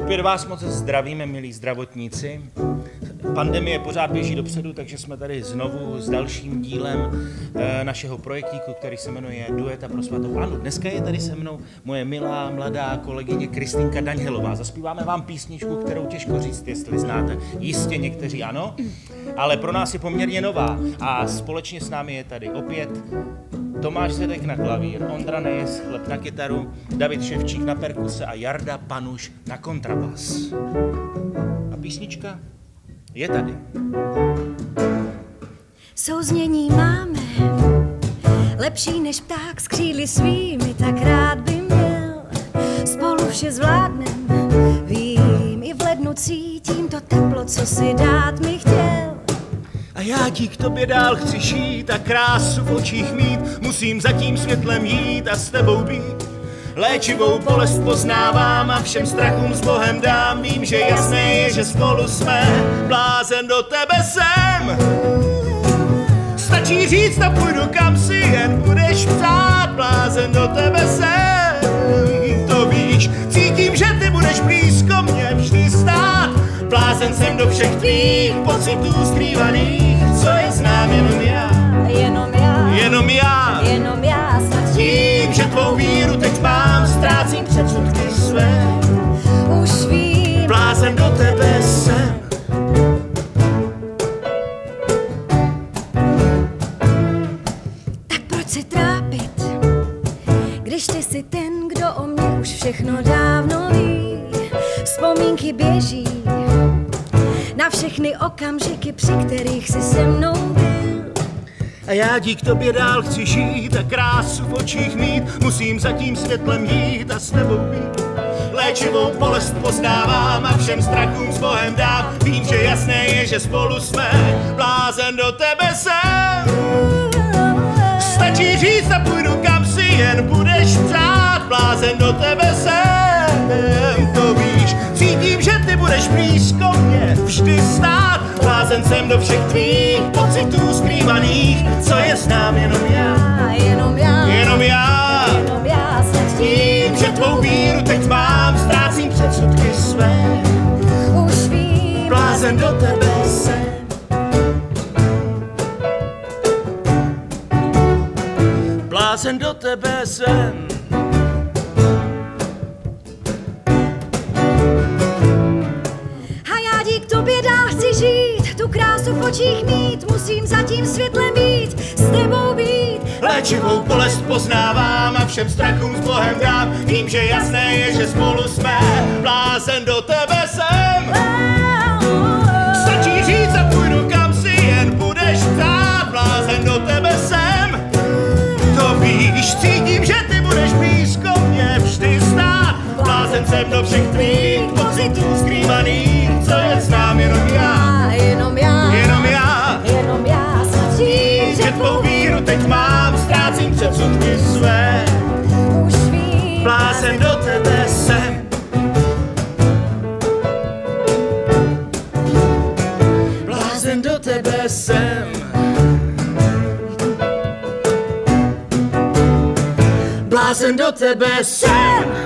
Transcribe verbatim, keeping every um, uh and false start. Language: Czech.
Opět vás moc zdravíme, milí zdravotníci. Pandemie pořád běží dopředu, takže jsme tady znovu s dalším dílem e, našeho projektíku, který se jmenuje Dueta pro svatou Annu. Dneska je tady se mnou moje milá, mladá kolegyně Kristýnka Daňhelová. Zaspíváme vám písničku, kterou těžko říct, jestli znáte. Jistě někteří ano, ale pro nás je poměrně nová. A společně s námi je tady opět Tomáš Zedek na klavír, Ondra Nejes Chleb na kytaru, David Ševčík na perkuse a Jarda Panuš na kontrabas. A písnička je tady. Souznění máme, lepší než pták s křídly svými, tak rád by měl. Spolu vše zvládnem, vím, i v lednu cítím to teplo, co si dát mi chtěl. A já ti k tobě dál chci šít a krásu v očích mít, musím za tím světlem jít a s tebou být. Léčivou bolest poznávám a všem strachům s Bohem dám, vím, že jasné je, že spolu jsme, blázen do tebe jsem. Stačí říct a půjdu kam si jen budeš psát, blázen do tebe jsem. To víš, cítím, že ty budeš blízko mě vždy stát, blázen jsem do všech tvých pocitů skrývaných, co je znám jenom já, Jenom já, jenom já, jenom já snad tím, že tvou víru teď mám, ztrácím předsudky své. už vím, Blázen do tebe jsem. tak proč se trápit, když ty jsi ten, kdo o mě už všechno dávno ví. Vzpomínky běží na všechny okamžiky, při kterých jsi se mnou byl. A já dík tobě dál chci žít a krásu v očích mít, musím za tím světlem jít a s tebou být. Léčivou bolest poznávám a všem strachům s Bohem dám, vím, že jasné je, že spolu jsme, blázen do tebe jsem. Stačí říct a půjdu kam si jen budeš přát, blázen do tebe jsem. To víš, cítím, že ty budeš blízko mě vždy stát, blázen jsem do všech tvých pocitů skrývaných, co je znám jenom já, Jenom já, jenom já. jenom já snad Tím, že tvou víru teď mám, ztrácím předsudky své, už vím, blázen do tebe jsem. Blázen do tebe jsem. A já dík tobě dál chci žít, tu krásu v očích mít, musím za tím světlem být, s tebou být. Léčivou bolest poznávám a všem strachům s Bohem dám, vím, že jasné je, že spolu jsme, blázen do tebe jsem. Stačí říct a půjdu kam si jen budeš ptát, blázen do tebe jsem. To víš, cítím, že ty budeš blízko mě vždy stát, blázen jsem do všech tvých pocitů skrývaných, co je znám jenom já, Jenom já, jenom já. jenom já snad Tím, že tvou víru teď mám, ztrácím předsudky své, už vím, blázen do tebe jsem. Blázen do tebe jsem. Blázen do tebe jsem.